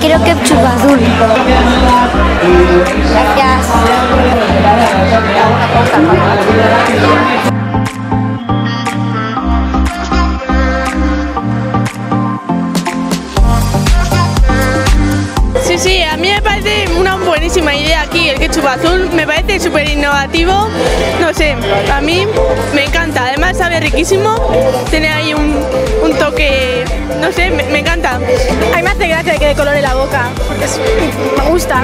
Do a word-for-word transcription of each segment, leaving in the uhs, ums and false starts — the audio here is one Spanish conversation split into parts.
quiero ketchup azul. Gracias. Sí, sí, a mí me parece una buenísima idea aquí, el ketchup azul, me parece súper innovativo, no sé, a mí me encanta, además sabe riquísimo, tiene ahí un, un toque, no sé, me, me encanta. A mí me hace gracia que de color en la boca, es, me gusta.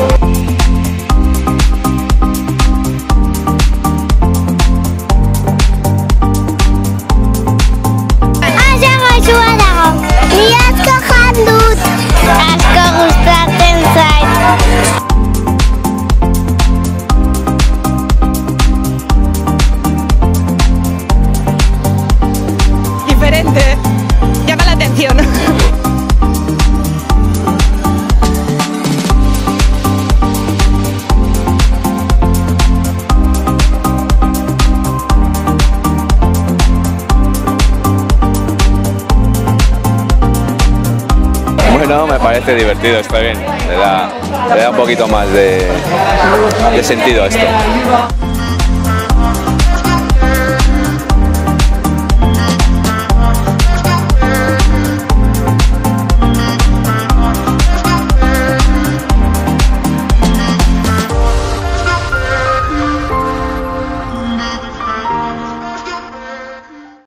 Diferente, llama la atención. Bueno, me parece divertido, está bien, le da, le da un poquito más de, de sentido a esto.